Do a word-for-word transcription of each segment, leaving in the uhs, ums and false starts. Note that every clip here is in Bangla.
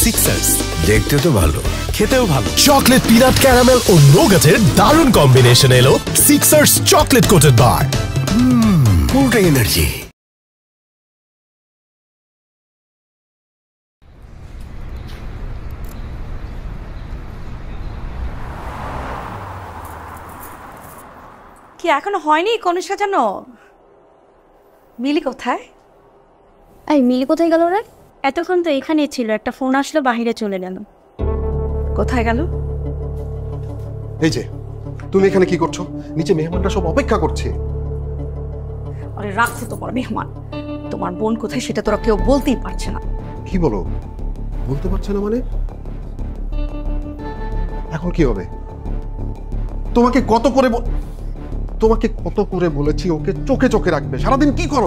সিক্সার্স। দেখতে তো ভালো, খেতেও ভালো। চকলেট পিনাট ক্যারামেল ও নোগাটের দারুণ কম্বিনেশন এলো সিক্সার্স চকলেট কোটেড বার। পুরোটা এনার্জি। কি এখনো হয়নি কোন সাজানো? মিলি কোথায়? এই মিলি কোথায় গেল রে? এতক্ষণ তো এখানেই ছিল, একটা ফোন আসলো বাইরে চলে গেল। কোথায় গেল? এই যে তুমি এখানে কি করছো? নিচে মেহমানরা সব অপেক্ষা করছে। আরে রাখো তোমার মেহমান। তোমার বোন কোথায় সেটা তোরা কেউ বলতেই পারছে না। কি বলো? বলতে পারছে না মানে? এখন কি হবে? তোমাকে কত করে তোমাকে কত করে বলেছি ওকে চোখে চোখে রাখবে, সারাদিন কি করো?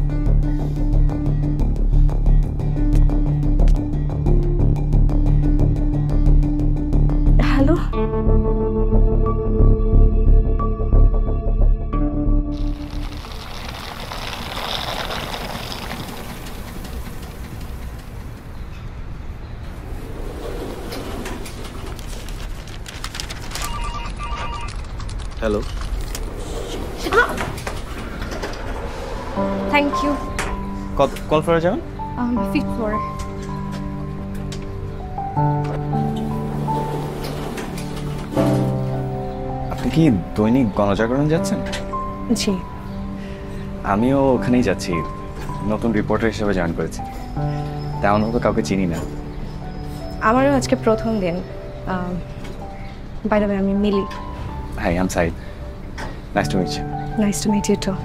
Hello, hello, thank you. Call ফ্লোরে যাবেন? ফিফথ ফ্লোরে। আপনি কি দৈনিক গণজাগরণ যাচ্ছেন? জি। আমিও ওখানেই যাচ্ছি, নতুন রিপোর্টার হিসেবে জয়েন করেছি। তেমন মতো কাউকে চিনি না। আমারও আজকে প্রথম দিন। বাই দ্য ওয়ে, আমি Mili. Hi, I am Saeed. Nice to meet you. Nice to meet you too.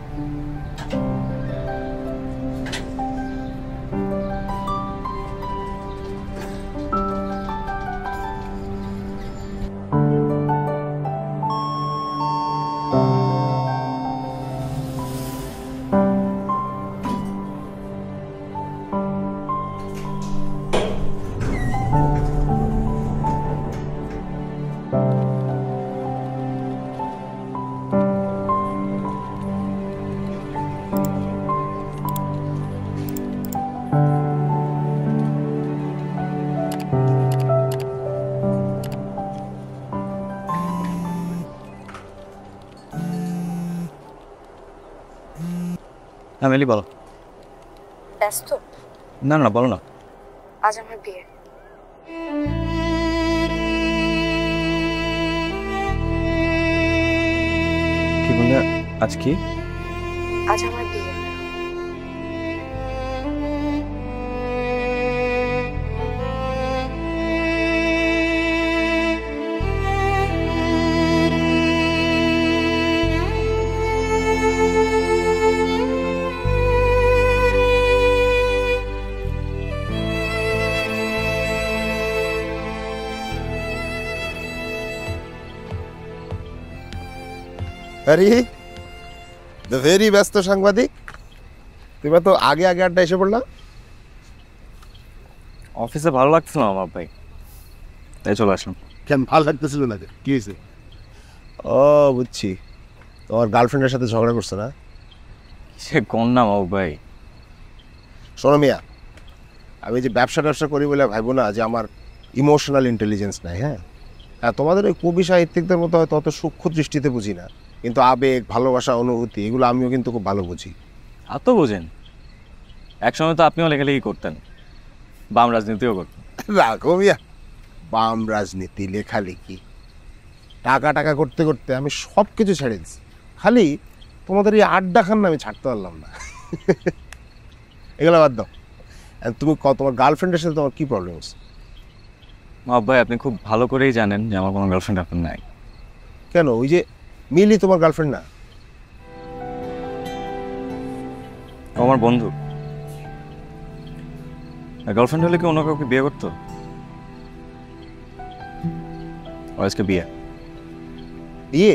হ্যাঁ মিলি, বলো। ব্যস্ত? না না, বলো না। আজ আমার বিয়ে। কি বললে? আজ কি? আজ আমার বিয়ে। আরে দ্য ভেরি ব্যস্ত সাংবাদিক, তুমি তো আগে আগে আড্ডা এসে পড়লাম। অফিসে ভালো লাগছিল না আমার ভাই, তাই চলে আসলাম। কেন ভালো লাগতেছিল না? কি হয়েছে? ও বুঝছি, তোমার গার্লফ্রেন্ডের সাথে ঝগড়া করছে না? সে কোন নাম ও ভাই? শোনো মিয়া, আমি যে ব্যবসা ব্যবসা করি বলে ভাইবো না যে আমার ইমোশনাল ইন্টেলিজেন্স নাই। হ্যাঁ হ্যাঁ, তোমাদের ওই কবি সাহিত্যিকদের মতো হয়তো অত সূক্ষ্ম দৃষ্টিতে বুঝি না, কিন্তু আবেগ, ভালোবাসা, অনুভূতি এগুলো আমিও কিন্তু খুব ভালো বুঝি। আর তো বোঝেন, একসময় তো আপনিও লেখালেখি করতেন, বাম রাজনীতিও করতেন। রাখো মিয়া, বাম রাজনীতি, লেখালেখি, টাকা টাকা করতে করতে আমি সব কিছু ছেড়ে দিচ্ছি। খালি তোমাদের এই আড্ডা খান না আমি ছাড়তে পারলাম না। এগুলো বাদ দাও। তুমি তোমার গার্লফ্রেন্ডের সাথে তোমার কী প্রবলেম হচ্ছে? মা ভাই, আপনি খুব ভালো করেই জানেন যে আমার কোনো গার্লফ্রেন্ড আপনার নাই। কেন? ওই যে মিলি তোমার গার্লফ্রেন্ড না? আমার বন্ধু। গার্লফ্রেন্ড হলে কি অন্য কাউকে বিয়ে করতো? আজকে বিয়ে। বিয়ে?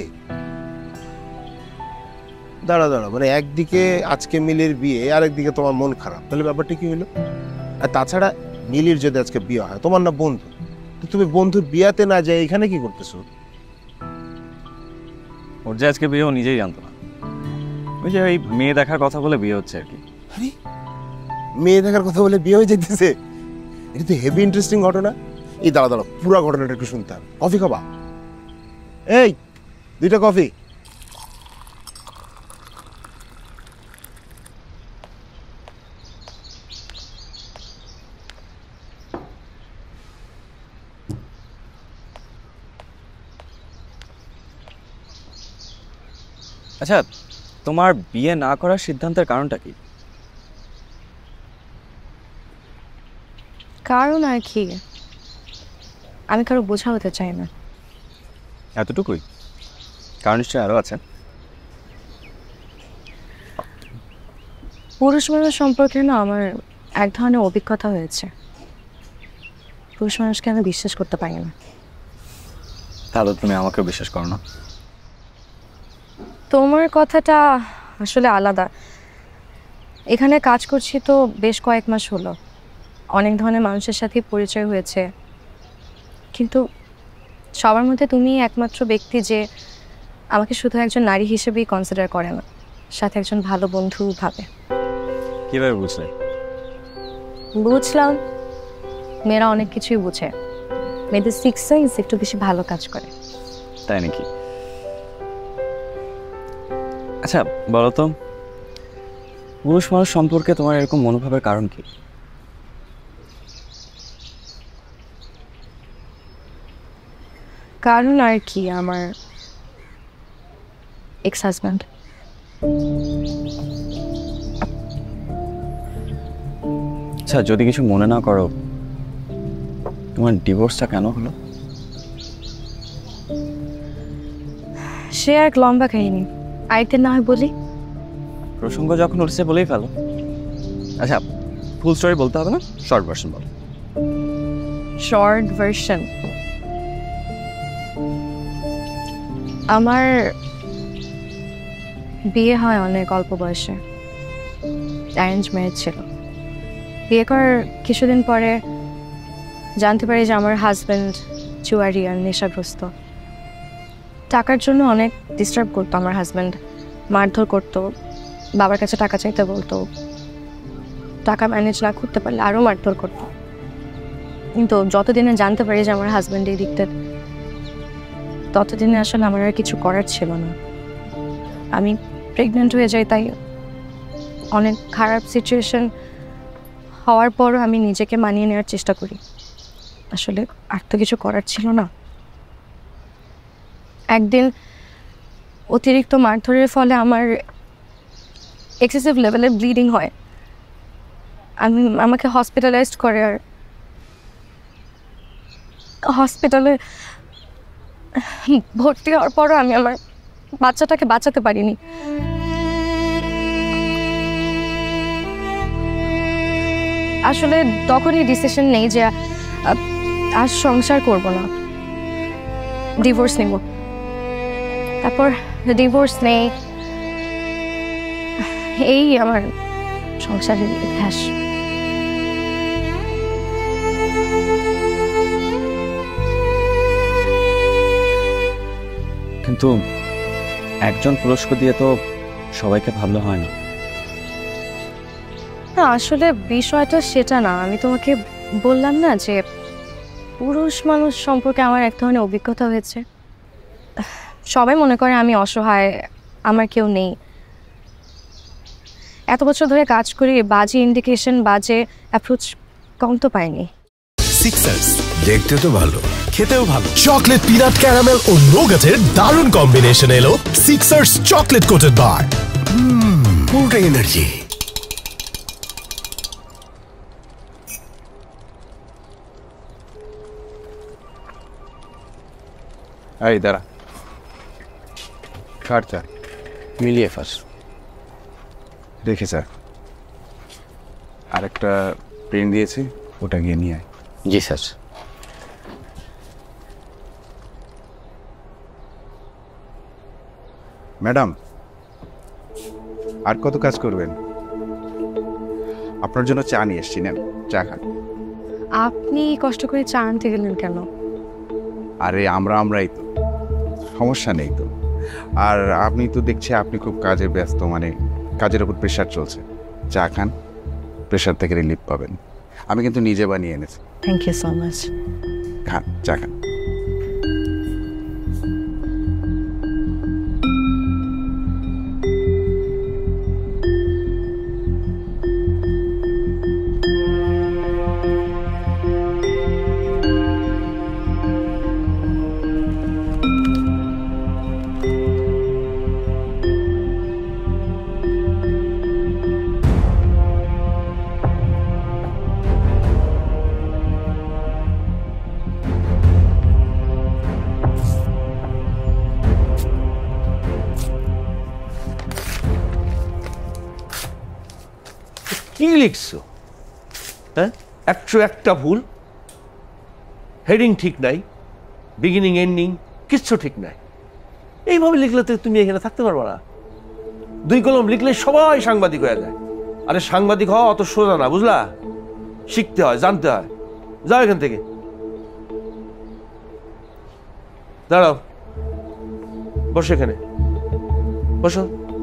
দাঁড়া দাঁড়া, মানে একদিকে আজকে মিলির বিয়ে, আরেকদিকে তোমার মন খারাপ, তাহলে ব্যাপারটা কি হলো? আর তাছাড়া মিলির যদি আজকে বিয়ে হয়, তোমার না বন্ধু, তো তুমি বন্ধুর বিয়াতে না যাই এখানে কি করতেছো? ওর যে আজকে বিয়ে ও নিজেই জানতো না, ওই যে ওই মেয়ে দেখার কথা বলে বিয়ে হচ্ছে আর কি। আরে মেয়ে দেখার কথা বলে বিয়ে হয়ে যেতেছে? এটা তো হেভি ইন্টারেস্টিং ঘটনা। এই দাঁড়া দাঁড়া, পুরো ঘটনাটা একটু শুনতে হবে। কফি খাবা? এই দুইটা কফি। আচ্ছা, তোমার বিয়ে না করার সিদ্ধান্তের কারণটা কি? কারণ আর কি, আমি কারো বোঝা হতে চাই না। এতটুকুই? কারণ নিশ্চয়ই আরও আছে। পুরুষ মানুষ সম্পর্কে না আমার এক ধরনের অভিজ্ঞতা হয়েছে। পুরুষ মানুষকে আমি বিশ্বাস করতে পারি না। তাহলে তুমি আমাকেও বিশ্বাস করো না? তোমার কথাটা আসলে আলাদা। এখানে কাজ করছি তো বেশ কয়েক মাস হলো, অনেক ধরনের মানুষের সাথে পরিচয় হয়েছে, কিন্তু সবার মধ্যে তুমি একমাত্র ব্যক্তি যে আমাকে শুধু একজন নারী হিসেবেই কনসিডার করে না, সাথে একজন ভালো বন্ধু ভাবে। কীভাবে বুঝলে? বুঝলাম, মেয়েরা অনেক কিছুই বুঝে। মেয়েদের সিক্স সেন্স একটু বেশি ভালো কাজ করে। তাই নাকি? আচ্ছা বলো তো, পুরুষ মানুষ সম্পর্কে তোমার এরকম মনোভাবের কারণ কি? কারণ আর কি, আমার এক্স হাজব্যান্ড। আচ্ছা যদি কিছু মনে না করো, তোমার ডিভোর্সটা কেন হলো? সে এক লম্বা কাহিনী, আরেকদিন না হয় বলি। প্রসঙ্গ যখন উঠছে বলেই ফেলো। আচ্ছা ফুল স্টোরি বলতে হবে না, শর্ট ভার্সন বলো। শর্ট ভার্সন, আমার বিয়ে হয় অনেক অল্প বয়সে, অ্যারেঞ্জ ম্যারেজ ছিল। বিয়ে করার কিছুদিন পরে জানতে পারি যে আমার হাজব্যান্ড জুয়ারি আর নেশাগ্রস্ত। টাকার জন্য অনেক ডিস্টার্ব করতো আমার হাজব্যান্ড, মারধর করতো, বাবার কাছে টাকা চাইতে বলতো, টাকা ম্যানেজ না করতে পারলে আরও মারধর করতো। কিন্তু যতদিনে জানতে পারি যে আমার হাজব্যান্ড এডিক্টেড, ততদিনে আসলে আমার আর কিছু করার ছিল না। আমি প্রেগনেন্ট হয়ে যাই, তাই অনেক খারাপ সিচুয়েশন হওয়ার পরও আমি নিজেকে মানিয়ে নেওয়ার চেষ্টা করি। আসলে আর তো কিছু করার ছিল না। একদিন অতিরিক্ত মারধরের ফলে আমার এক্সেসিভ লেভেলের ব্লিডিং হয়। আমি আমাকে হসপিটালাইজড করে, আর হসপিটালে ভর্তি হওয়ার পরও আমি আমার বাচ্চাটাকে বাঁচাতে পারিনি। আসলে তখনই ডিসিশন নেই যে আর সংসার করব না, ডিভোর্স নেব। তারপর ডিভোর্স নেই, এই আমার সংসারের ইতিহাস। কিন্তু একজন পুরস্কার দিয়ে তো সবাইকে ভাবলে হয় না। না আসলে বিষয়টা সেটা না। আমি তোমাকে বললাম না যে পুরুষ মানুষ সম্পর্কে আমার এক ধরনের অভিজ্ঞতা হয়েছে। সবাই মনে করে আমি অসহায়, আমার কেউ নেই। এত বছর ধরে কাজ করি, বাজে ইন্ডিকেশন, বাজে অ্যাপ্রোচ কম তো পাইনি। সিক্সার্স, দেখতে তো ভালো, খেতেও ভালো। চকলেট পিনাট ক্যারামেল ও নোগাটের দারুণ কম্বিনেশন এলো সিক্সার্স চকলেট কোটেড বার। পুরোটা এনার্জি। এই দাঁড়া, কার চা? মিলিয়ে ফাস রেখে স্যার, আরেকটা পেন দিয়েছি, ওটা গিয়ে নিয়ে আয়। জি স্যার। ম্যাডাম, আর কত কাজ করবেন? আপনার জন্য চা নিয়ে এসছি, নেন চা খান। আপনি কষ্ট করে চা আনতে গেলেন কেন? আরে আমরা আমরাই তো, সমস্যা নেই তো। আর আপনি তো দেখছি আপনি খুব কাজে ব্যস্ত, মানে কাজের উপর প্রেশার চলছে। চা খান, প্রেশার থেকে রিলিফ পাবেন। আমি কিন্তু নিজে বানিয়ে এনেছি। Thank you so much. খান, চা খান। কি লিখছো? হ্যাঁ, একশো একটা ভুল, হেডিং ঠিক নাই, বিগিনিং এন্ডিং কিচ্ছু ঠিক নাই। এইভাবে লিখলে তো তুমি এখানে থাকতে পারবে না। দুই কলম লিখলে সবাই সাংবাদিক হয়ে যায়। আরে সাংবাদিক হওয়া অত সোজা না, বুঝলা? শিখতে হয়, জানতে হয়। যাও এখান থেকে, দাঁড়াও, বসো এখানে, বসো।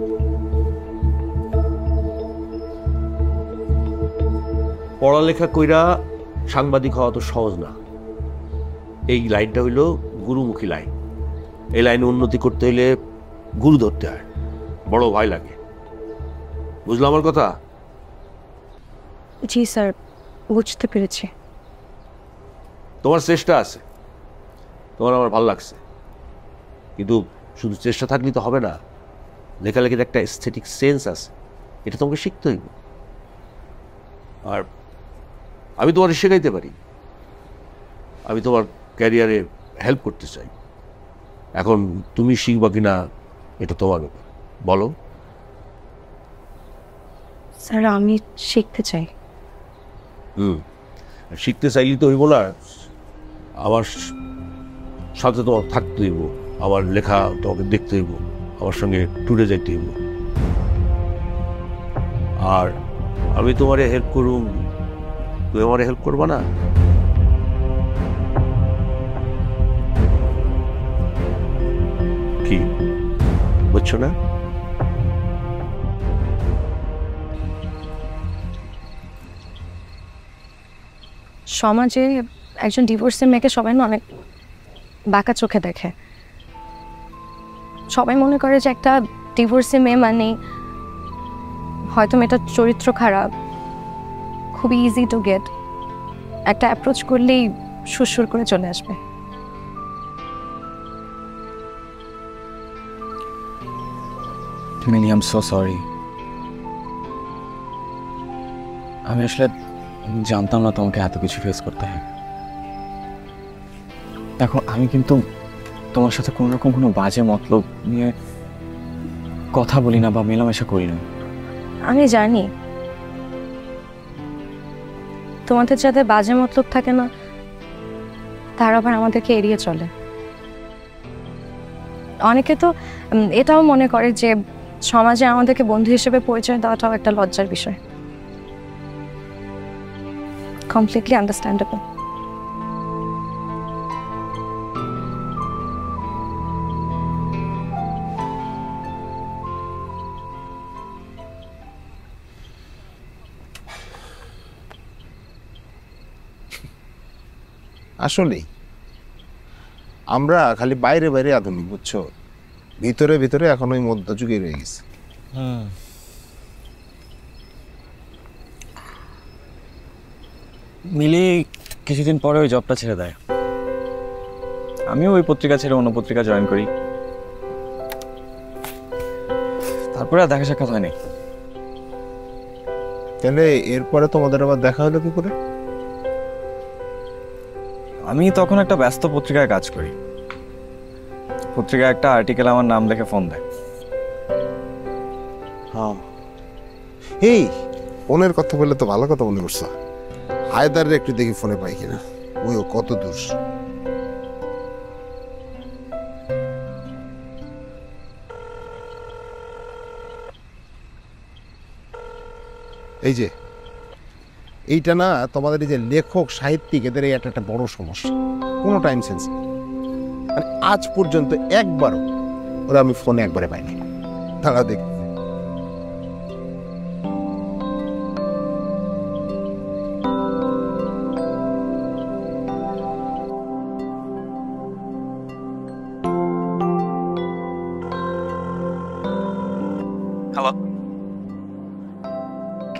পড়ালেখা কইরা সাংবাদিক হওয়া তো সহজ না। এই লাইনটা হইল গুরুমুখী লাইন। এই লাইনে উন্নতি করতে হইলে গুরু ধরতে হয়, বড় ভয় লাগে। বুঝলো আমার কথা? জি স্যার, বুঝতে পেরেছি। তোমার চেষ্টা আছে, তোমার আমার ভালো লাগছে, কিন্তু শুধু চেষ্টা থাকলেই তো হবে না। লেখালেখির একটা এস্থেটিক সেন্স আছে, এটা তোমাকে শিখতে হইব। আর আমি তোমার শেখাইতে পারি, আমি তোমার ক্যারিয়ারে হেল্প করতে চাই। এখন তুমি শিখবা কিনা এটা তোমার ব্যাপার, বলো। স্যার আমি শিখতে চাই। হুম, শিখতে চাইলে তো হইব না, আমার সাথে তোমার থাকতে হইব, আমার লেখা তোমাকে দেখতে হইব, আমার সঙ্গে ট্যুরে যাইতে হইব। আর আমি তোমারে হেল্প করুম, তুমি আমারে হেল্প করবা না? কি বুঝছো না? সমাজে একজন ডিভোর্সের মেয়েকে সবাই না অনেক বাঁকা চোখে দেখে। সবাই মনে করে যে একটা ডিভোর্সের মেয়ে মানে হয়তো মেয়েটার চরিত্র খারাপ, খুবই ইজি টু গেট, একটা অ্যাপ্রোচ করলেই সুরসুর করে চলে আসবে। Mini, I am so sorry. আমি আসলে জানতাম না তোমাকে এত কিছু ফেস করতে হয়। দেখো, আমি কিন্তু তোমার সাথে কোনো রকম কোনো বাজে মতলব নিয়ে কথা বলি না বা মেলামেশা করি না। আমি জানি তোমাদের যাদের বাজে মতলব থাকে না, তারা আবার আমাদেরকে এড়িয়ে চলে। অনেকে তো এটাও মনে করে যে সমাজে আমাদেরকে বন্ধু হিসেবে পরিচয় দেওয়াটাও একটা লজ্জার বিষয়। Completely understandable. আসলেই আমরা খালি বাইরে বাইরে আধুনিক, বুঝছো, ভিতরে ভিতরে এখন ওই মধ্যযুগে রয়ে গেছে। মিলি কিছুদিন পরে ওই জবটা ছেড়ে দেয়, আমিও ওই পত্রিকা ছেড়ে অন্য পত্রিকা জয়েন করি। তারপরে আর দেখা সাক্ষাৎ হয়নি। তাহলে এরপরে তোমাদের আবার দেখা হলো কি করে? আমি তখন একটা ব্যস্ত পত্রিকায় কাজ করি। পত্রিকায় একটা আর্টিকেল আমার নাম দেখে ফোন দেয়। হ্যাঁ, এই ফোনের কথা বললে তো ভালো কথা মনে করছো। হায়দারের একটু দেখি ফোনে পাই কিনা, ওই কত দূর। এই যে এইটা না, তোমাদের এই যে লেখক সাহিত্যিক, এদের এই একটা একটা বড় সমস্যা, কোনো টাইম সেন্স নেই। মানে আজ পর্যন্ত একবারও ওরা আমি ফোনে একবারে পাইনি। তারা দেখ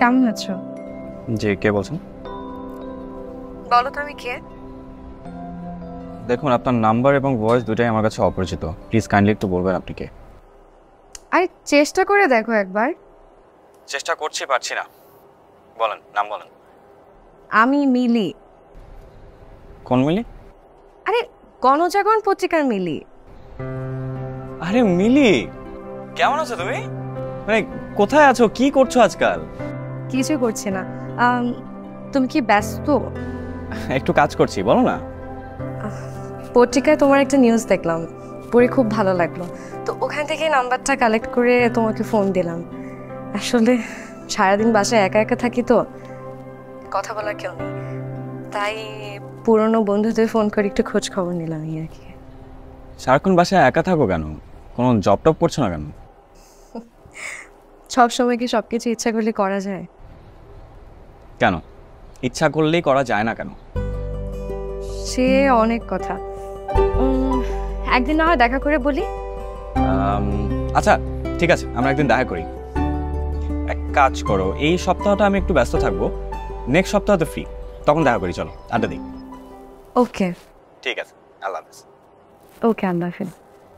কেমন আছো? জি, কে বলছেন? বলো তো আমি কে? দেখুন, আপনার নাম্বার এবং ভয়েস দুটাই আমার কাছে অপরিচিত। প্লিজ কাইন্ডলি একটু বলবেন আপনি কে? আরে চেষ্টা করে দেখো একবার। চেষ্টা করছি, পারছি না। বলেন, নাম বলেন। আমি মিলি। কোন মিলি? আরে গণজাগরণ পত্রিকার মিলি। আরে মিলি, কেমন আছো তুমি? মানে কোথায় আছো, কি করছো আজকাল? কিছু করছি না। আম, তুমি কি ব্যস্ত? একটু কাজ করছি, বলো না। পত্রিকায় তোমার একটা নিউজ দেখলাম, পড়ে খুব ভালো লাগলো, তো ওখান থেকে নাম্বারটা কালেক্ট করে তোমাকে ফোন দিলাম। আসলে সারাদিন বাসায় একা একা থাকি, তো কথা বলার কেউ নেই, তাই পুরনো বন্ধুদের ফোন করে একটু খোঁজ খবর নিলাম এই আর কি। সারাক্ষণ বাসায় একা থাকো কেন? কোনো জব টপ করছো না কেন? সব সময় কি সব কিছু ইচ্ছা করলে করা যায়? কেন ইচ্ছা করলেই করা যায় না কেন? সে অনেক কথা। উম, একদিন না হয় দেখা করে বলি। আম, আচ্ছা ঠিক আছে, আমরা একদিন দেখা করি। এক কাজ করো, এই সপ্তাহটা আমি একটু ব্যস্ত থাকবো, নেক্সট সপ্তাহ তো ফ্রি, তখন দেখা করি, চলো আড্ডা দিই। ওকে ঠিক আছে, আল্লাহ হাফেজ। ওকে, আল্লাহ হাফেজ।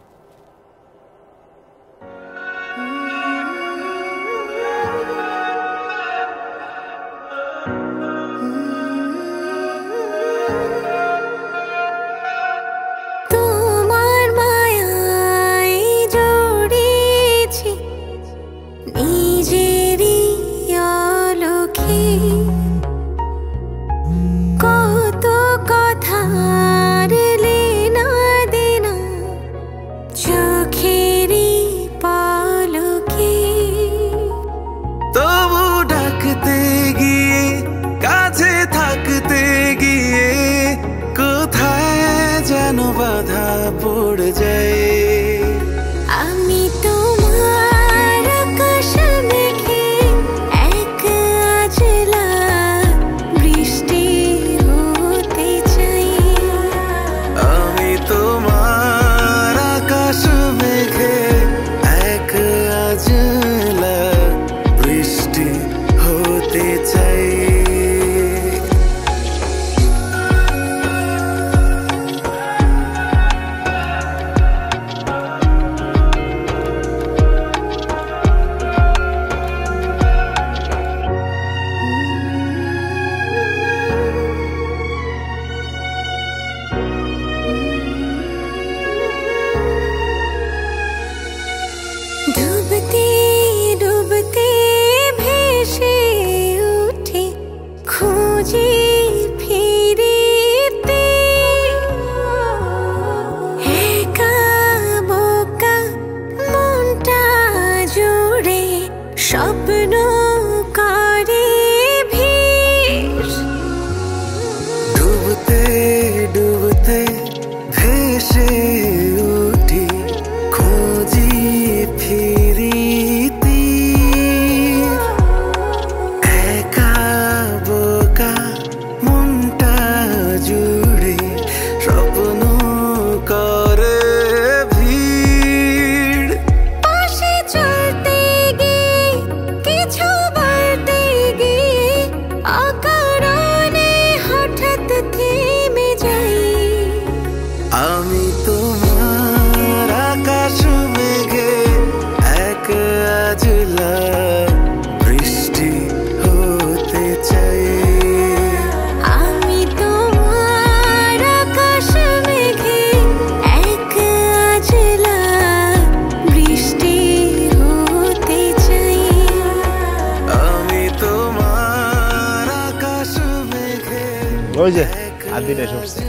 ওই যে আদিটা এসেছে।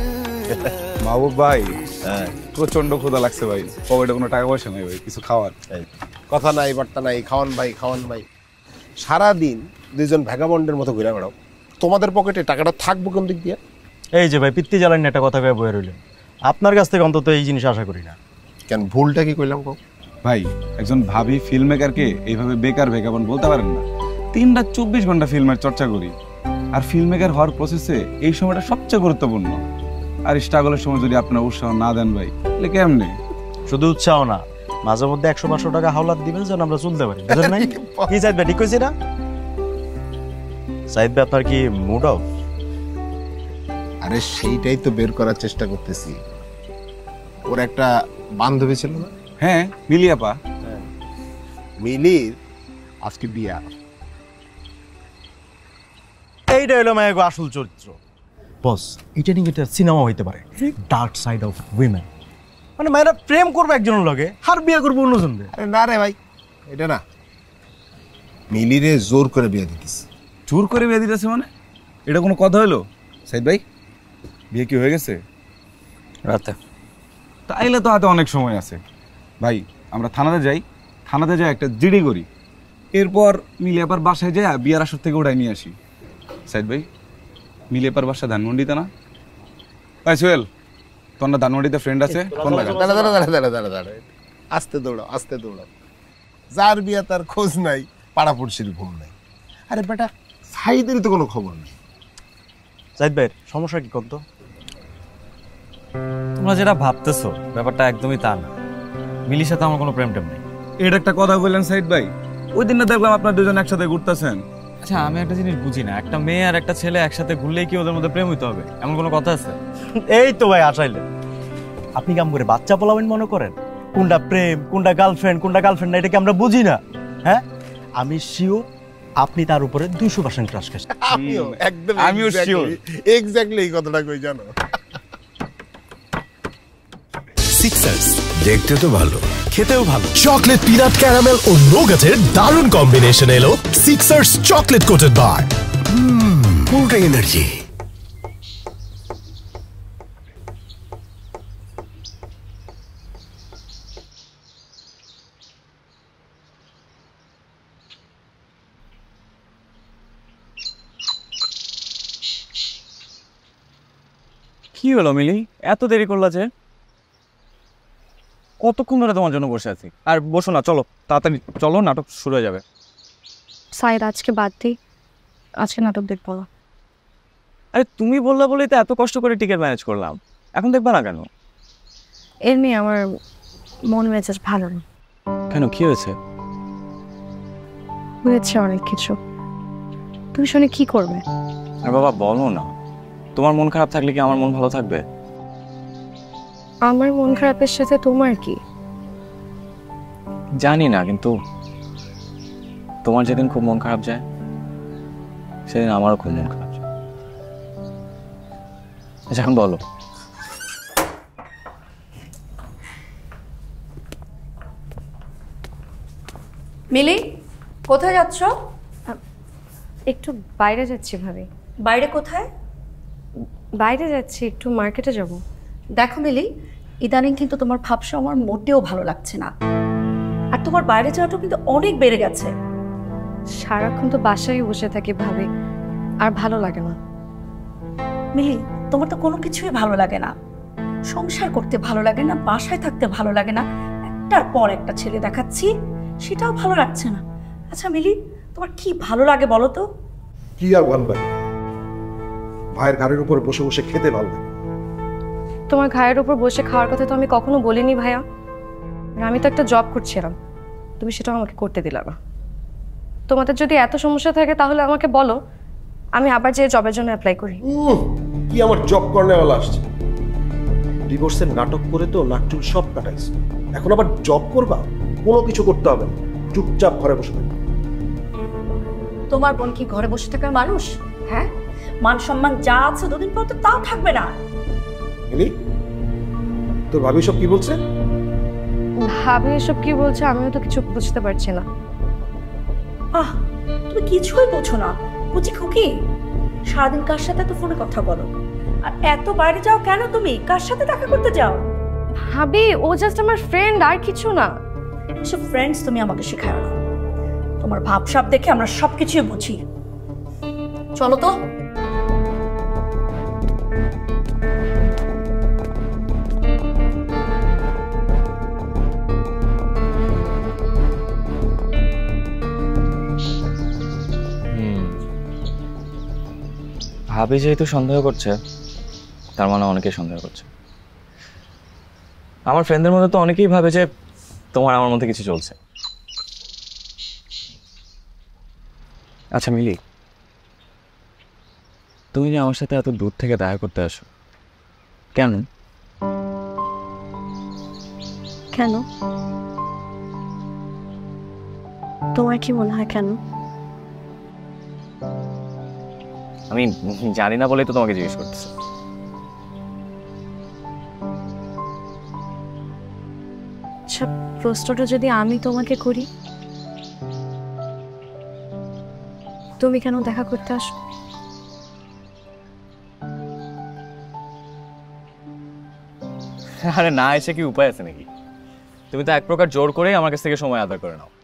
মাহবুব ভাই, প্রচন্ড ক্ষুধা লাগছে ভাই, পকেটে কোনো টাকা পয়সা নেই ভাই, কিছু খাওয়ার। কথা নাই বার্তা নাই, খাওয়ান ভাই খাওয়ান ভাই। সারাদিন দুইজন ভ্যাগাবন্ডের মতো ঘুরে বেড়াও, তোমাদের পকেটে টাকাটা থাকবো কোন দিক দিয়ে? এই যে ভাই পিত্তি জ্বালানি একটা কথা কয়ে বয়ে রইলেন, আপনার কাছ থেকে অন্তত এই জিনিস আশা করি না। কেন, ভুলটা কি কইলাম? কো ভাই, একজন ভাবি ফিল্ম মেকারকে এইভাবে বেকার ভেগাবন বলতে পারেন না। তিন রাত চব্বিশ ঘন্টা ফিল্মের চর্চা করি, আর ফিল্ম মেকার হওয়ার প্রসেসে এই সময়টা সবচেয়ে গুরুত্বপূর্ণ। আর স্ট্রাগলের সময় যদি আপনারা উৎসাহ না দেন ভাই, তাহলে কেমনে? শুধু উৎসাহ না, মাঝে মধ্যে একশো পাঁচশো টাকা হাওলাত দিবেন যেন আমরা চলতে পারি, বুঝলেন নাই? কি চাইবে, ঠিক কইছি না? সাইদ ভাই আপনার কি মুড অফ? আরে সেইটাই তো বের করার চেষ্টা করতেছি। ওর একটা বান্ধবী ছিল না? হ্যাঁ, মিলি আপা। মিলির আজকে বিয়া। এইটা হলো মায়ের আসল চরিত্র বস। এটা নিয়ে একটা সিনেমা হইতে পারে, ডার্ক সাইড অফ উইমেন। মানে মায়েরা প্রেম করবে একজনের লগে আর বিয়ে করবো অন্যজন। আরে না রে ভাই, এটা না, মিলিরে জোর করে বিয়ে দিতেছে। জোর করে বিয়ে দিতেছে মানে? এটা কোনো কথা হলো সাইদ ভাই? বিয়ে কি হয়ে গেছে? রাতে। তাইলে তো হাতে অনেক সময় আছে ভাই। আমরা থানাতে যাই, থানাতে যাই একটা জিডি করি, এরপর মিলি আপার বাসায় যাই বিয়ার আসর থেকে ওটাই নিয়ে আসি। সাইদ ভাই, মিলি আপার বাসা ধানমন্ডিতে না? ভাই সোহেল, তোর না ধানমন্ডিতে ফ্রেন্ড আছে? ফোন লাগা। দাঁড়া দাঁড়া দাঁড়া দাঁড়া দাঁড়া দাঁড়া আস্তে দৌড়াও, আস্তে দৌড়াও। যার বিয়া তার খোঁজ নাই, পাড়াপড়শির ঘুম নাই। আরে বেটা, সাইদেরই তো কোনো খবর নেই। সাইদ ভাইয়ের সমস্যা কি করতো? তোমরা যেটা ভাবতেছো ব্যাপারটা একদমই তা না। মিলির সাথে আমার কোনো প্রেম টেম নেই। এটা একটা কথা বললেন সাইদ ভাই? ওই দিন না দেখলাম আপনার দুজন একসাথে ঘুরতেছেন। আচ্ছা, আমি একটা জিনিস বুঝি না, একটা মেয়ে আর একটা ছেলে একসাথে ঘুরলেই কি ওদের মধ্যে প্রেম হইতে হবে? এমন কোনো কথা আছে? এই তো ভাই আসাইলে আপনি কাম করে বাচ্চা পোলাবেন মনে করেন? কোনটা প্রেম, কোনটা গার্লফ্রেন্ড, কোনটা গার্লফ্রেন্ড না, এটা কি আমরা বুঝি না? হ্যাঁ, আমি শিওর আপনি তার উপরে দুইশো পার্সেন্ট ক্রাশ খাচ্ছেন। আমিও একদম, আমিও শিওর এক্স্যাক্টলি এই কথাটা কই জানো। সিক্সার্স দেখতে তো ভালো, খেতেও ভালো। চকলেট পিনাট ক্যারামেল ও নোগাটের দারুণ কম্বিনেশন এলো সিক্সার্স চকলেট কোটেড বার। পুরোটা এনার্জি। কি হলো মিলি, এত দেরি করলা যে? কতক্ষণ ধরে তোমার জন্য বসে আছি। আর বসো না, চলো তাড়াতাড়ি চলো, নাটক শুরু হয়ে যাবে। সাইদ আজকে বাদ দিই, আজকে নাটক দেখবো না। আরে তুমি বললা বলেই তো এত কষ্ট করে টিকিট ম্যানেজ করলাম, এখন দেখবা না কেন? এমনি আমার মন মেজাজ ভালো না। কেন, কি হয়েছে? হয়েছে অনেক কিছু। তুমি শুনে কি করবে? আর বাবা বলো না, তোমার মন খারাপ থাকলে কি আমার মন ভালো থাকবে? আমার মন খারাপের সাথে তোমার কি? জানি না, কিন্তু তোমার যেদিন খুব মন খারাপ যায় সেদিন আমারও খুব মন খারাপ যায়। আচ্ছা এখন বলো। মিলি, কোথায় যাচ্ছ? একটু বাইরে যাচ্ছি ভাবি। বাইরে কোথায়? বাইরে যাচ্ছি, একটু মার্কেটে যাব। দেখো মিলি, ইদানিং কিন্তু তোমার ভাবসা আমার মোটেও ভালো লাগছে না। আর তোমার বাইরে যাওয়াটা কিন্তু অনেক বেড়ে গেছে। সারাক্ষণ তো বাসায় বসে থাকি ভাবি, আর ভালো লাগে না। মিলি, তোমার তো কোনো কিছুই ভালো লাগে না। সংসার করতে ভালো লাগে না, বাসায় থাকতে ভালো লাগে না, একটার পর একটা ছেলে দেখাচ্ছি, সেটাও ভালো লাগছে না। আচ্ছা মিলি, তোমার কি ভালো লাগে বলো তো? কি আর বলবে, ভাইয়ের ঘাড়ের উপর বসে বসে খেতে ভালো লাগে। তোমার ঘায়ের উপর বসে খাওয়ার কথা তো আমি কখনো বলিনি ভাইয়া। আমি তো একটা জব করছিলাম, তুমি সেটাও আমাকে করতে দিলা না। তোমাদের যদি এত সমস্যা থাকে তাহলে আমাকে বলো, আমি আবার যে জবের জন্য অ্যাপ্লাই করি। কি আমার জব কর্নেওয়ালা আসছে, ডিভোর্সের নাটক করে তো নাকচুল সব কাটাইছে, এখন আবার জব করবা? কোনো কিছু করতে হবে না, চুপচাপ ঘরে বসে থাকবে। তোমার বোন কি ঘরে বসে থাকার মানুষ? হ্যাঁ, মান সম্মান যা আছে দুদিন পর তো তাও থাকবে না। মিলি, তোর ভাবি সব কি বলছে? ভাবি এসব কি বলছে আমিও তো কিছু বুঝতে পারছি না। আহ, তুমি কিছুই বোঝো না বুঝি খুকি? সারাদিন কার সাথে তো ফোনে কথা বলো, আর এত বাইরে যাও কেন? তুমি কার সাথে দেখা করতে যাও? ভাবি ও জাস্ট আমার ফ্রেন্ড, আর কিছু না। এসব ফ্রেন্ডস তুমি আমাকে শেখাও না। তোমার ভাবসাব দেখে আমরা সবকিছুই বুঝি। চলো তো। ভাবি যেহেতু সন্দেহ করছে, তার মানে অনেকেই সন্দেহ করছে। আমার ফ্রেন্ডদের মধ্যে তো অনেকেই ভাবে যে তোমার আমার মধ্যে কিছু চলছে। আচ্ছা মিলি, তুমি যে আমার সাথে এত দূর থেকে দেখা করতে আসো কেন? কেন? তোমার কি মনে হয় কেন? আমি জানি না বলেই তো তোমাকে জিজ্ঞেস করতেছি। আচ্ছা, প্রশ্নটা যদি আমি তোমাকে করি, তুমি কেন দেখা করতে আসো? আরে না এসে কি উপায় আছে নাকি? তুমি তো এক প্রকার জোর করেই আমার কাছ থেকে সময় আদায় করে নাও।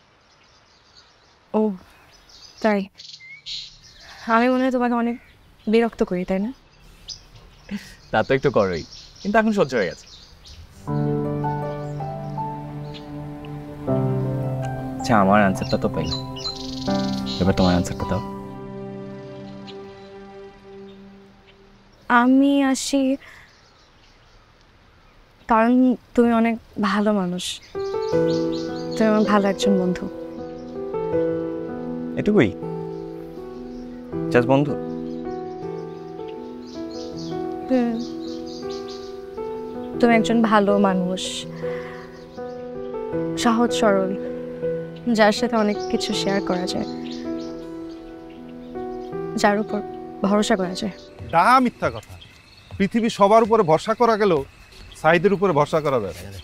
ও তাই? আমি মনে হয় তোমাকে অনেক বিরক্ত করি, তাই না? তা তো একটু করোই, কিন্তু এখন সহ্য হয়ে গেছে। আচ্ছা, আমার অ্যান্সারটা তো পাই, এবার তোমার অ্যান্সারটা দাও। আমি আসি কারণ তুমি অনেক ভালো মানুষ, তুমি আমার ভালো একজন বন্ধু। এটুকুই? জাস্ট বন্ধু? হুম, তুমি একজন ভালো মানুষ, সহজ সরল, যার সাথে অনেক কিছু শেয়ার করা যায়, যার উপর ভরসা করা যায়। ডাহা মিথ্যা কথা। পৃথিবী সবার উপরে ভরসা করা গেলেও সাইদের উপরে ভরসা করা যায় না।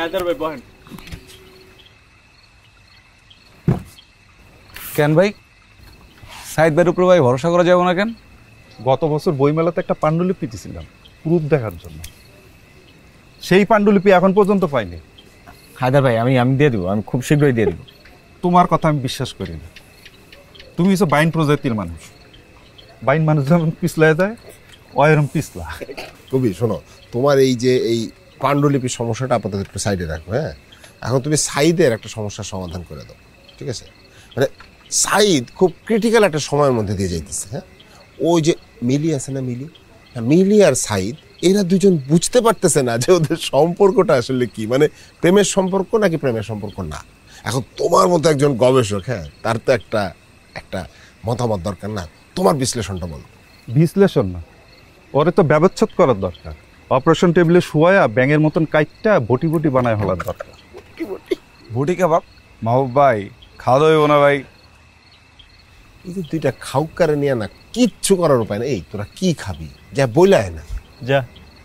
কেন ভাই, সাইদ ভাইয়ের উপরে ভাই ভরসা করা যাবে না কেন? গত বছর বইমেলাতে একটা পাণ্ডুলিপি দিয়েছিলাম প্রুফ দেখার জন্য, সেই পাণ্ডুলিপি এখন পর্যন্ত পাইনি। হায়দার ভাই, আমি আমি দিয়ে দেবো, আমি খুব শীঘ্রই দিয়ে দেবো। তোমার কথা আমি বিশ্বাস করি না। তুমি হচ্ছে বাইন প্রজাতির মানুষ, বাইন মানুষ যেমন পিছলায় যায় ওইরকম পিছলা। কবি শোনো, তোমার এই যে এই পাণ্ডুলিপির সমস্যাটা আপাতত একটু সাইডে রাখো। হ্যাঁ, এখন তুমি সাইদের একটা সমস্যার সমাধান করে দাও, ঠিক আছে? মানে সাইদ খুব ক্রিটিক্যাল একটা সময়ের মধ্যে দিয়ে যাইতেছে। হ্যাঁ, ওই যে মিলি আছে না, মিলি মিলি আর সাইদ, এরা দুজন বুঝতে পারতেছে না যে ওদের সম্পর্কটা আসলে কি, মানে প্রেমের সম্পর্ক নাকি প্রেমের সম্পর্ক না। এখন তোমার মতো একজন গবেষক, হ্যাঁ, তার তো একটা একটা মতামত দরকার না? তোমার বিশ্লেষণটা বলো। বিশ্লেষণ না, ওরে তো ব্যবচ্ছেদ করার দরকার। অপারেশন টেবিলে শুয়ায়া ব্যাঙের মতন কাইটটা বটি বটি বানায় হলার দরকার। বটি কাবাব মাহবুব ভাই খাওয়া দাওয়া না ভাই? এই যে দুইটা খাউকারে নিয়ে না কিচ্ছু করার উপায় না। এই তোরা কি খাবি যা বইলায় না যা।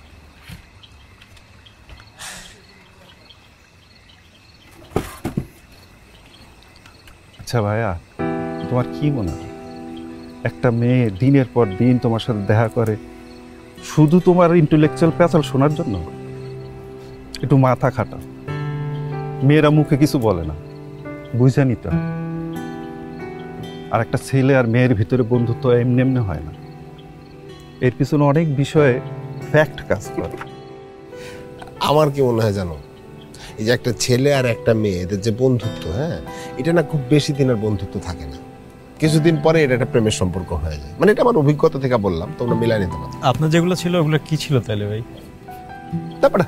আচ্ছা ভাইয়া, তোমার কি মনে হয় একটা মেয়ে দিনের পর দিন তোমার সাথে দেখা করে শুধু তোমার ইন্টেলেকচুয়াল প্যাচাল শোনার জন্য? একটু মাথা খাটা। মেয়েরা মুখে কিছু বলে না, বুঝে নিতে হয়। আর একটা ছেলে আর মেয়ের ভিতরে বন্ধুত্ব এমনি এমনি হয় না, এর পিছনে অনেক বিষয়ে ফ্যাক্ট কাজ করে। আমার কি মনে হয় জানো, এই যে একটা ছেলে আর একটা মেয়ে এদের যে বন্ধুত্ব, হ্যাঁ, এটা না খুব বেশি দিনের বন্ধুত্ব থাকে না, কিছুদিন পরে এটা একটা প্রেমের সম্পর্ক হয়ে যায়। মানে এটা আমার অভিজ্ঞতা থেকে বললাম, তোমরা মিলাই নিতে পারো। আপনার যেগুলো ছিল ওগুলো কি ছিল তাহলে ভাই? তারপরে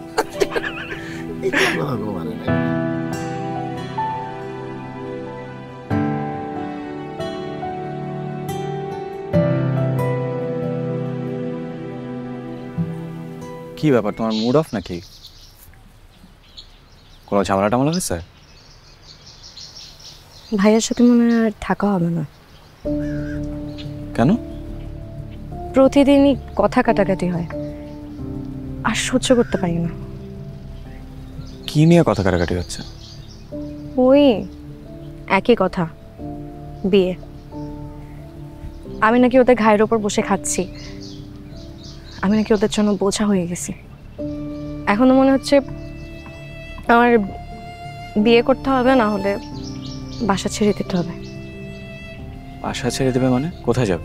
কি ব্যাপার, তোমার মুড অফ নাকি? কোনো ঝামেলা টামেলা হয়েছে? ভাইয়ের সাথে মনে হয় আর থাকা হবে না। কেন? প্রতিদিনই কথা কাটাকাটি হয়, আর সহ্য করতে পারি না। কি নিয়ে কথা কাটাকাটি হচ্ছে? ওই একই কথা, বিয়ে। আমি নাকি ওদের ঘায়ের ওপর বসে খাচ্ছি, আমি নাকি ওদের জন্য বোঝা হয়ে গেছি। এখনো মনে হচ্ছে আমার বিয়ে করতে হবে, না হলে বাসা ছেড়ে দিতে হবে। বাসা ছেড়ে দেবে মানে? কোথায় যাবে?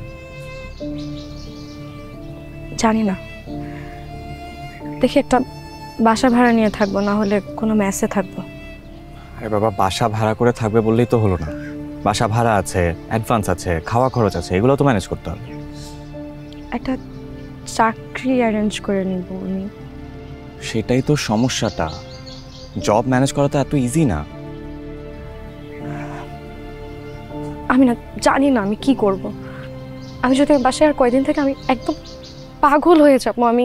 জানি না, দেখি একটা বাসা ভাড়া নিয়ে থাকবো, না হলে কোনো মেসে থাকবো। আরে বাবা, বাসা ভাড়া করে থাকবে বললেই তো হলো না। বাসা ভাড়া আছে, অ্যাডভান্স আছে, খাওয়া খরচ আছে, এগুলো তো ম্যানেজ করতে হবে। একটা চাকরি অ্যারেঞ্জ করে নিব আমি। সেটাই তো সমস্যাটা, জব ম্যানেজ করা তো এত ইজি না। আমি না জানি না আমি কি করব। আমি যদি বাসায় আর কয়দিন থেকে আমি একদম পাগল হয়ে যাবো। আমি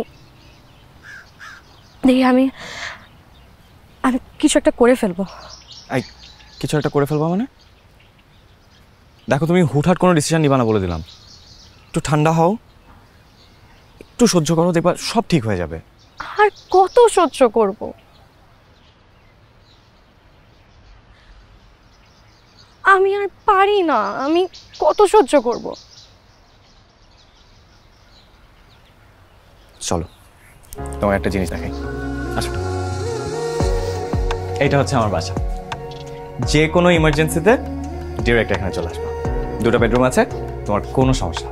দেখি আমি আমি কিছু একটা করে ফেলবো। এই কিছু একটা করে ফেলবো মানে? দেখো তুমি হুটহাট কোনো ডিসিশন নিবা না বলে দিলাম। একটু ঠান্ডা হও, একটু সহ্য করো, দেখবা সব ঠিক হয়ে যাবে। আর কত সহ্য করব? আমি আর পারি না। আমি কত সহ্য করব? চলো তোমার একটা জিনিস দেখাই। আসো, এইটা হচ্ছে আমার বাসা। যে কোনো ইমার্জেন্সিতে ডিরেক্ট এখানে চলে আসবা। দুটো বেডরুম আছে, তোমার কোনো সমস্যা।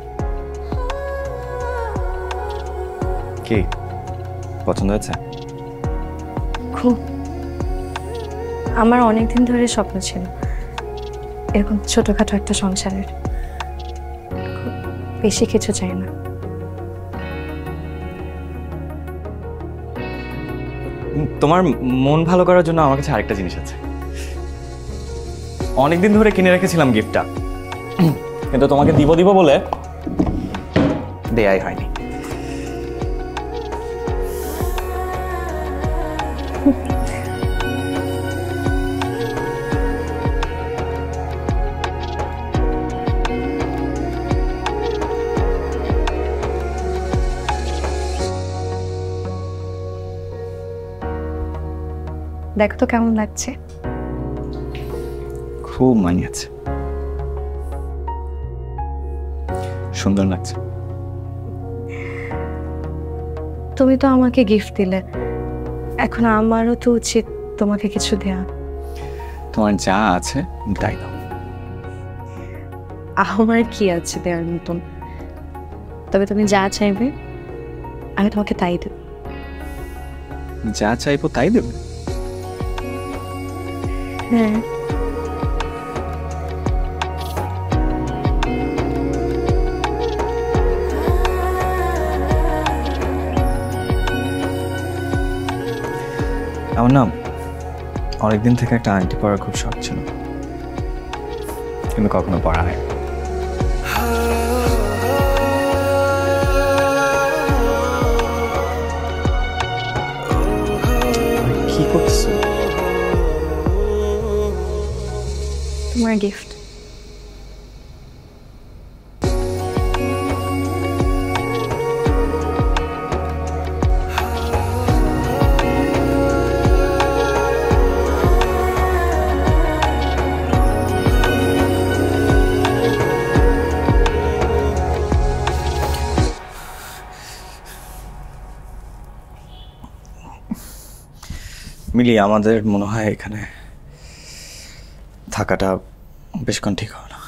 কি পছন্দ হয়েছে? খুব। আমার অনেক দিন ধরে স্বপ্ন ছিল এরকম ছোটখাটো একটা সংসারের। খুব বেশি কিছু চাই না। তোমার মন ভালো করার জন্য আমার কাছে আরেকটা জিনিস আছে। অনেকদিন ধরে কিনে রেখেছিলাম গিফটটা, কিন্তু তোমাকে দিব দিব বলে দেয়াই হয়নি। দেখো তো কেমন লাগছে। খুব মানিয়েছে, সুন্দর লাগছে। তুমি তো আমাকে গিফট দিলে, এখন আমারও তো উচিত তোমাকে কিছু দেয়া। তোমার যা আছে তাই দাও। আমার কি আছে দেওয়ার মতন? তবে তুমি যা চাইবে আমি তোমাকে তাই দেব। যা চাইবো তাই দেবে? হ্যাঁ। আমার নাম অনেকদিন থেকে একটা আংটি পরার খুব শখ ছিল, কিন্তু কখনো পরা হয়। কি করছো? তোমার গিফট। মিলি, আমাদের মনে হয় এখানে থাকাটা বেশক্ষণ ঠিক হবে না।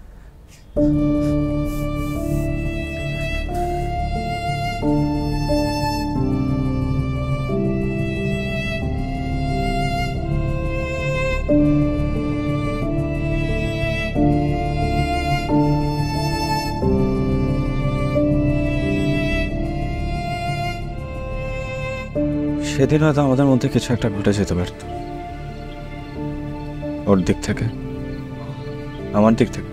সেদিন হয়তো আমাদের মধ্যে কিছু একটা ঘটে যেতে পারত, ওর দিক থেকে আমার দিক থেকে।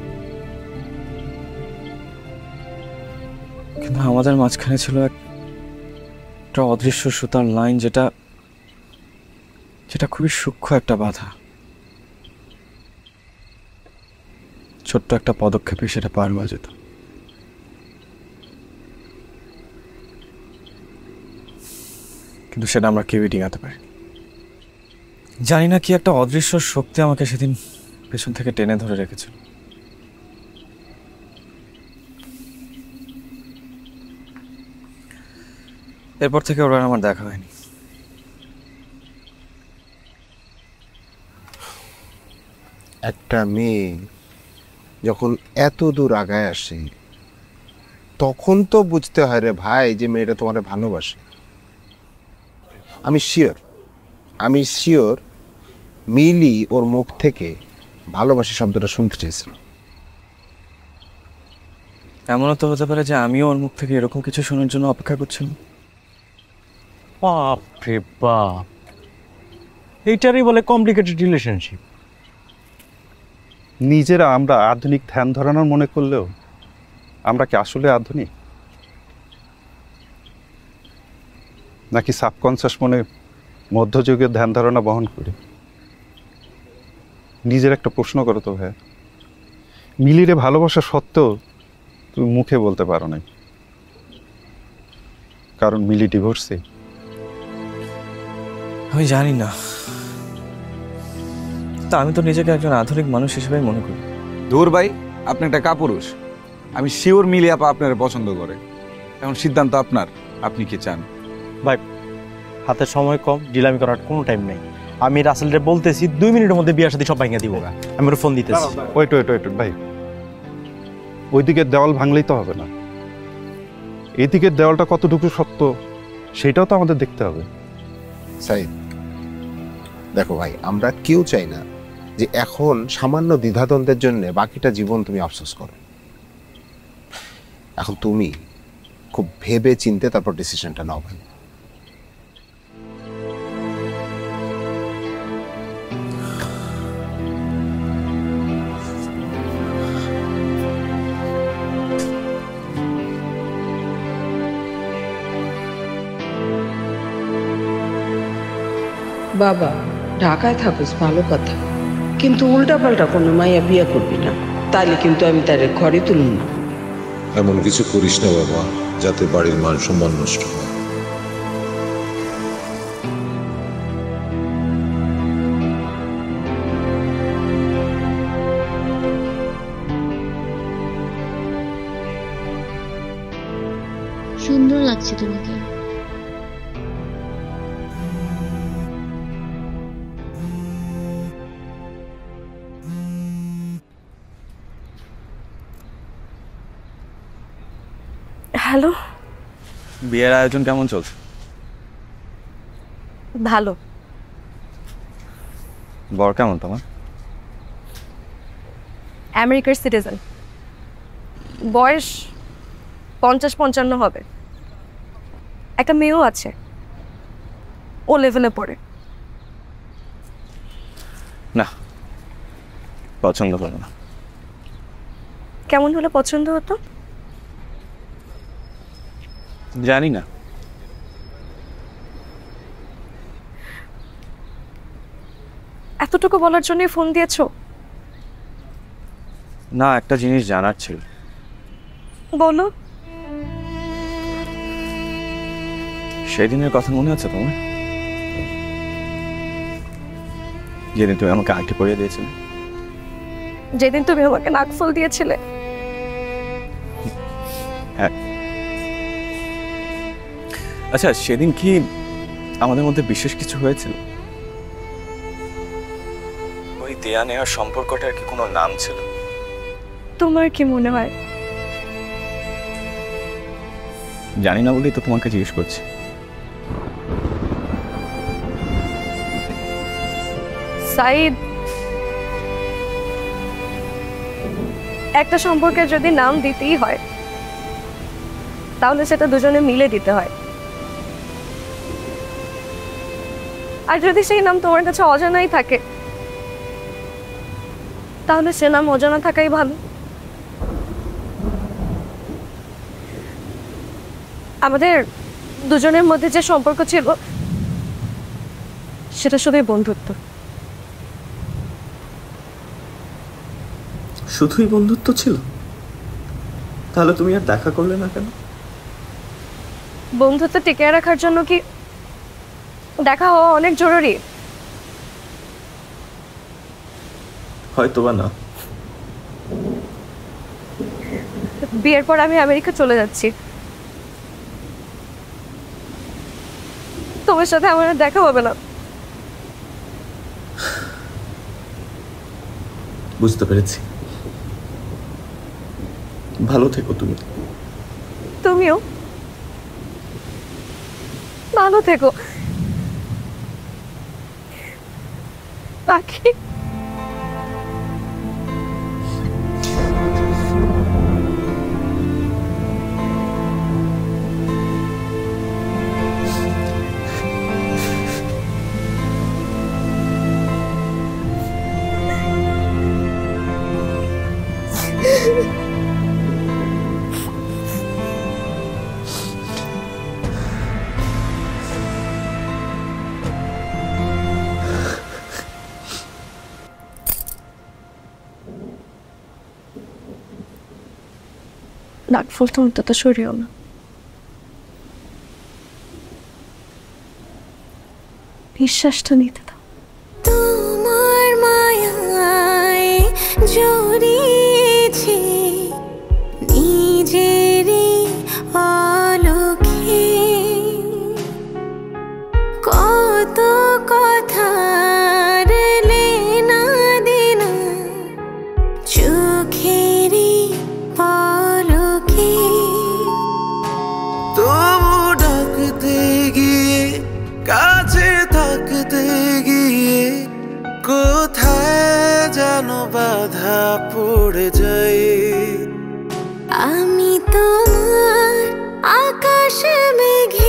কিন্তু আমাদের মাঝখানে ছিল একটা অদৃশ্য সুতার লাইন, যেটা যেটা খুবই সূক্ষ্ম একটা বাধা। ছোট্ট একটা পদক্ষেপে সেটা পার হওয়া যেত। কিন্তু সেটা আমরা কেউই ডিঙাতে পারি। জানি না কি একটা অদৃশ্য শক্তি আমাকে সেদিন পেছন থেকে টেনে ধরে রেখেছিল। এরপর থেকে ওরা আমার দেখা হয়নি। একটা মেয়ে যখন এত দূর আগায় আসে তখন তো বুঝতে হয় রে ভাই যে মেয়েটা তোমার ভালোবাসে। আমি শিওর আমি শিওর মিলি ওর মুখ থেকে ভালোবাসি শব্দটা শুনতে চেয়েছিল। এমনও তো হতে পারে যে আমিও ওর মুখ থেকে এরকম কিছু শোনার জন্য অপেক্ষা করছিলাম। বাপ রে বাপ, এইটারই বলে কমপ্লিকেটেড রিলেশনশিপ। নিজেরা আমরা আধুনিক ধ্যান ধারণার মনে করলেও আমরা কি আসলে আধুনিক, নাকি সাবকনসিয়াস মনে মধ্যযুগের ধ্যান ধারণা বহন করি? নিজের একটা প্রশ্ন করো তো ভাই, মিলিরে ভালোবাসা সত্ত্বেও তুমি মুখে বলতে পারো না, কারণ মিলি ডিভোর্সি। আমি জানি না, তা আমি তো নিজেকে একজন আধুনিক মানুষ হিসেবেই মনে করি। দূর ভাই, আপনি একটা কাপুরুষ। আমি শিওর মিলি আপা আপনার পছন্দ করে। এখন সিদ্ধান্ত আপনার, আপনি কি চান? ভাই হাতে সময় কম, ডিলামি করার কোনো টাইম নেই। আমি রাসেলরে বলতেছি দুই মিনিটের মধ্যে বিয়ার সাথে সব ভাঙিয়ে দিব। আমি ওর ফোন দিতেছি। ওয়েট ওয়েট ওয়েট ভাই, ওইদিকে দেওয়াল ভাঙলেই তো হবে না, এইদিকের দেওয়ালটা কতটুকু সত্য সেটাও তো আমাদের দেখতে হবে। সাইদ দেখো ভাই, আমরা কেউ চাই না যে এখন সামান্য দ্বিধাদ্বন্দ্বের জন্য বাকিটা জীবন তুমি আফসোস করো। এখন তুমি খুব ভেবে চিনতে তারপর ডিসিশনটা নাও ভাই। বাবা ঢাকায় থাকুস ভালো কথা, কিন্তু উল্টাপাল্টা কোনো মাইয়া বিয়ে করবি না, তাইলে কিন্তু আমি তার ঘরে তুলুম না। এমন কিছু করিস না বাবা, যাতে বাড়ির মান সম্মান নষ্ট হয়। সুন্দর লাগছে তোমাকে। হ্যালো, বিয়ের আয়োজন কেমন চলছে? ভালো। বর কেমন তোমার? আমেরিকার সিটিজেন, বয়স পঞ্চাশ পঞ্চান্ন হবে। একটা মেয়েও আছে, ও লেভেলে পড়ে। না, পছন্দ করো না। কেমন হলে পছন্দ হতো? জানি না। এতটুকু বলার জন্য ফোন দিয়েছো? না, একটা জিনিস জানার ছিল। বলো। সেদিনের কথা মনে আছে তোমার, যেদিন তুমি আমাকে আংটি পরিয়ে দিয়েছিলে? যেদিন তুমি আমাকে নাকফুল দিয়েছিলে? হ্যাঁ। আচ্ছা, সেদিন কি আমাদের মধ্যে বিশেষ কিছু হয়েছিল? ওই দেয়া নেওয়ার সম্পর্কটার কি কোনো নাম ছিল? তোমার কি মনে হয়? জানি না বলেই তো তোমাকে জিজ্ঞেস করছি। সাইদ, একটা সম্পর্কে যদি নাম দিতেই হয় তাহলে সেটা দুজনে মিলে দিতে হয়। আর যদি সেই নাম তোমার কাছে অজানাই থাকে তাহলে সে নাম অজানা থাকাই ভালো। আমাদের দুজনের মধ্যে যে সম্পর্ক ছিল সেটা শুধুই বন্ধুত্ব। শুধুই বন্ধুত্ব ছিল? তাহলে তুমি আর দেখা করলে না কেন? বন্ধুত্ব টিকিয়ে রাখার জন্য কি দেখা হওয়া অনেক জরুরি? হয়তো বা না। বিয়ের পর আমি আমেরিকা চলে যাচ্ছি, তোমার সাথে আমার দেখা হবে না। বুঝতে পেরেছি। ভালো থেকো তুমি। তুমিও ভালো থেকো পাখি। নাক ফুলতে অন্তত সরিও না। নিঃশ্বাসটা নিতে দাও। তোমার মায়ায় জড়িয়েছি নিজেরই অলক্ষে, কত কথার লেনা দেনা চোখেরই পলকে। তবু ডাকতে গিয়ে কাছে থাকতে গিয়ে কোথায় যেন বাধা পড়ে যায়। আমি তোমার আকাশ মেঘে